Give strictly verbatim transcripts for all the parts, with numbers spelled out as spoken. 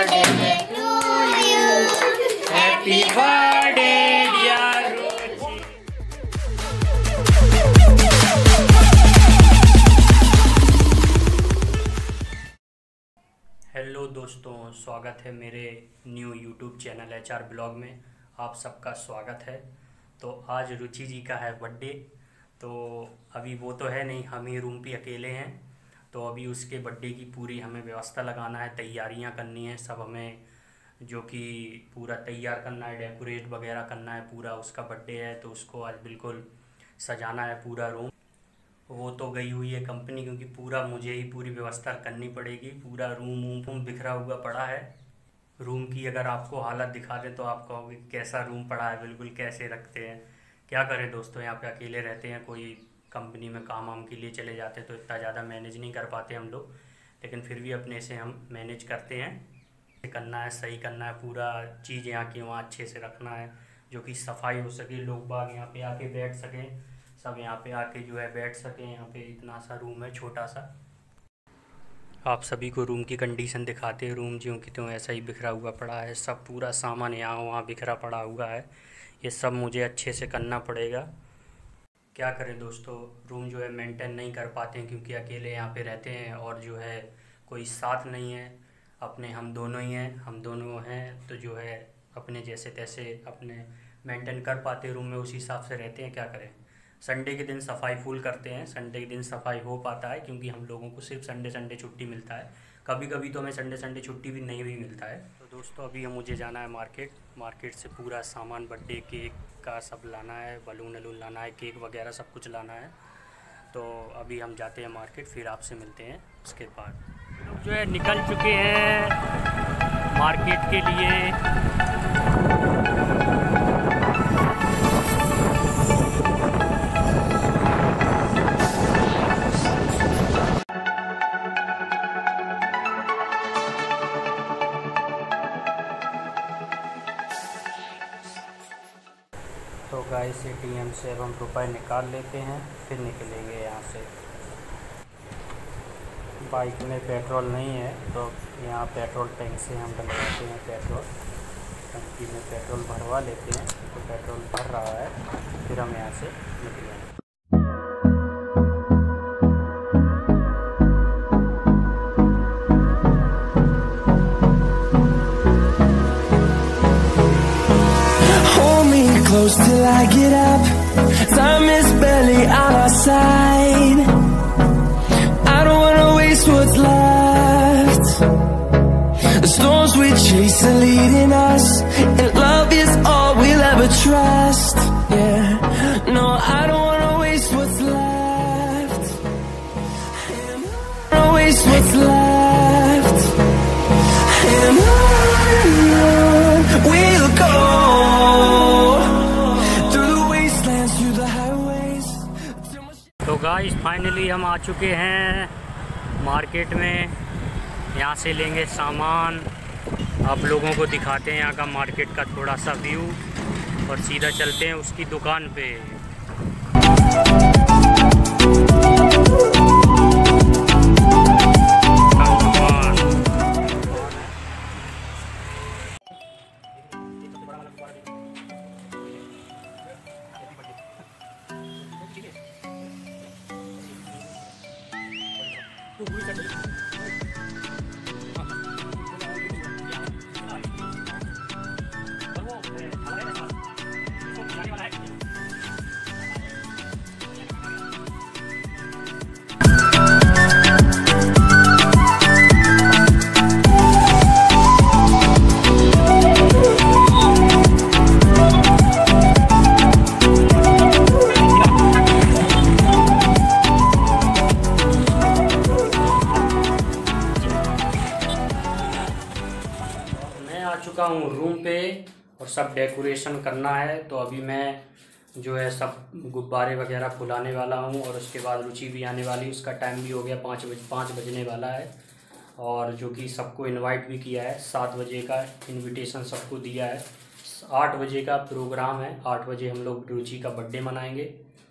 Birthday to you, happy birthday dear Ruchi. Hello दोस्तों, स्वागत है मेरे new YouTube channel H R blog में। आप सबका स्वागत है। तो आज रुचि जी का है बर्थडे, तो अभी वो तो है नहीं, हम ही रूम पे अकेले हैं। तो अभी उसके बर्थडे की पूरी हमें व्यवस्था लगाना है, तैयारियां करनी है सब हमें, जो कि पूरा तैयार करना है, डेकोरेट वगैरह करना है पूरा। उसका बर्थडे है तो उसको आज बिल्कुल सजाना है पूरा रूम। वो तो गई हुई है कंपनी, क्योंकि पूरा मुझे ही पूरी व्यवस्था करनी पड़ेगी। पूरा रूम वूम बिखरा हुआ पड़ा है। रूम की अगर आपको हालत दिखा दें तो आप कहोगे कैसा रूम पड़ा है, बिल्कुल कैसे रखते हैं। क्या करें दोस्तों, यहाँ पे अकेले रहते हैं, कोई कंपनी में काम वाम के लिए चले जाते तो इतना ज़्यादा मैनेज नहीं कर पाते हम लोग, लेकिन फिर भी अपने से हम मैनेज करते हैं। करना है, सही करना है, पूरा चीज़ यहाँ की वहाँ अच्छे से रखना है, जो कि सफाई हो सके, लोग बाग यहाँ पे आके बैठ सकें, सब यहाँ पे आके जो है बैठ सकें। यहाँ पे इतना सा रूम है छोटा सा। आप सभी को रूम की कंडीशन दिखाते हैं। रूम ज्यों कि त्यों ऐसा ही बिखरा हुआ पड़ा है, सब पूरा सामान यहाँ वहाँ बिखरा पड़ा हुआ है। ये सब मुझे अच्छे से करना पड़ेगा। क्या करें दोस्तों, रूम जो है मेंटेन नहीं कर पाते हैं, क्योंकि अकेले यहाँ पे रहते हैं और जो है कोई साथ नहीं है। अपने हम दोनों ही हैं, हम दोनों हैं तो जो है अपने जैसे तैसे अपने मेंटेन कर पाते हैं रूम में, उसी हिसाब से रहते हैं। क्या करें, संडे के दिन सफाई फुल करते हैं, संडे के दिन सफाई हो पाता है, क्योंकि हम लोगों को सिर्फ संडे संडे छुट्टी मिलता है। कभी कभी तो हमें संडे संडे छुट्टी भी नहीं भी मिलता है। तो दोस्तों अभी हम मुझे जाना है मार्केट। मार्केट से पूरा सामान, बर्थडे केक का सब लाना है, बलून वलून लाना है, केक वगैरह सब कुछ लाना है। तो अभी हम जाते हैं मार्केट, फिर आपसे मिलते हैं उसके बाद। लोग जो है निकल चुके हैं मार्केट के लिए। तो गाइस एटीएम से अब हम रुपए निकाल लेते हैं, फिर निकलेंगे यहाँ से। बाइक में पेट्रोल नहीं है तो यहाँ पेट्रोल टैंक से हम डलवाते हैं पेट्रोल। टंकी में पेट्रोल भरवा लेते हैं, तो पेट्रोल भर रहा है, फिर हम यहाँ से निकलेंगे। Close till I get up. Time is barely on our side. I don't wanna waste what's left. The storms we chase are leading us, and love is all we'll ever trust. Yeah, no, I don't wanna waste what's left. And I don't wanna waste what's left. And on we'll go. तो guys finally हम आ चुके हैं market में। यहाँ से लेंगे सामान, आप लोगों को दिखाते हैं यहाँ का मार्केट का थोड़ा सा व्यू, और सीधा चलते हैं उसकी दुकान पे। चुका हूँ रूम पे और सब डेकोरेशन करना है। तो अभी मैं जो है सब गुब्बारे वगैरह फुलाने वाला हूँ, और उसके बाद रुचि भी आने वाली। उसका टाइम भी हो गया, पाँच बज पाँच बजने वाला है, और जो कि सबको इनवाइट भी किया है। सात बजे का इनविटेशन सबको दिया है। आठ बजे का प्रोग्राम है, आठ बजे हम लोग रुचि का बर्थडे मनाएंगे।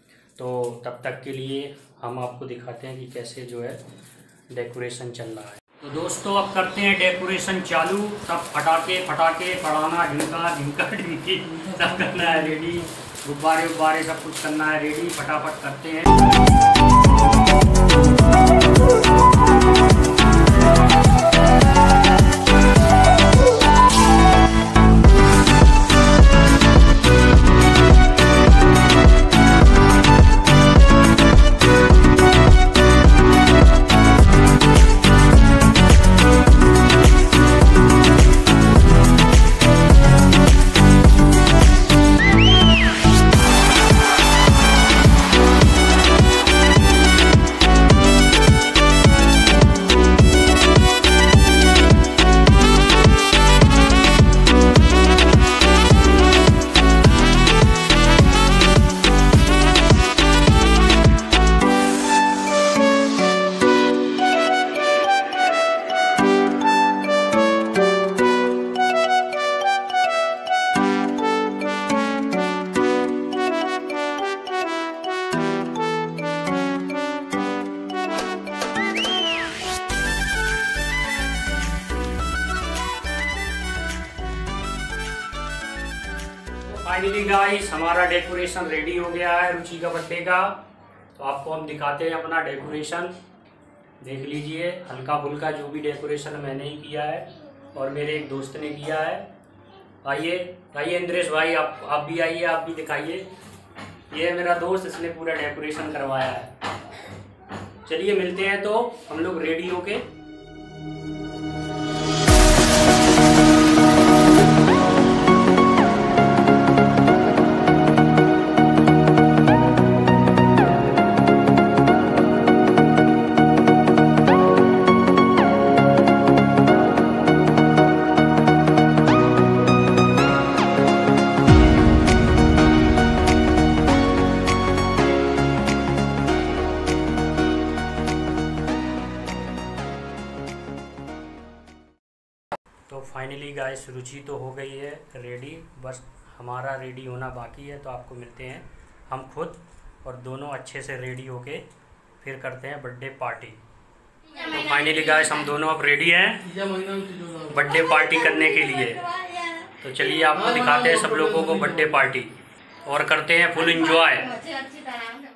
तो तब तक के लिए हम आपको दिखाते हैं कि कैसे जो है डेकोरेशन चल रहा है। तो दोस्तों अब करते हैं डेकोरेशन चालू। सब फटाके फटाके पड़ाना, ढिमका ढिमका ढिमकी सब करना है रेडी। गुब्बारे उब्बारे सब कुछ करना है रेडी। फटाफट करते हैं। फाइनली गाइस हमारा डेकोरेशन रेडी हो गया है रुचि का बर्थडे का। तो आपको हम दिखाते हैं अपना डेकोरेशन। देख लीजिए, हल्का फुल्का जो भी डेकोरेशन मैंने ही किया है और मेरे एक दोस्त ने किया है। आइए आइए इंद्रेश भाई, आप आप भी आइए, आप भी दिखाइए। ये है मेरा दोस्त, इसने पूरा डेकोरेशन करवाया है। चलिए मिलते हैं तो हम लोग रेडी होके। तो फाइनली गाइस रुचि तो हो गई है रेडी, बस हमारा रेडी होना बाकी है। तो आपको मिलते हैं हम खुद और दोनों अच्छे से रेडी होके फिर करते हैं बर्थडे पार्टी। तो फाइनली गाइस हम दोनों अब रेडी हैं बर्थडे पार्टी करने के लिए। तो चलिए आपको दिखाते हैं सब लोगों को बर्थडे पार्टी और करते हैं फुल एंजॉय।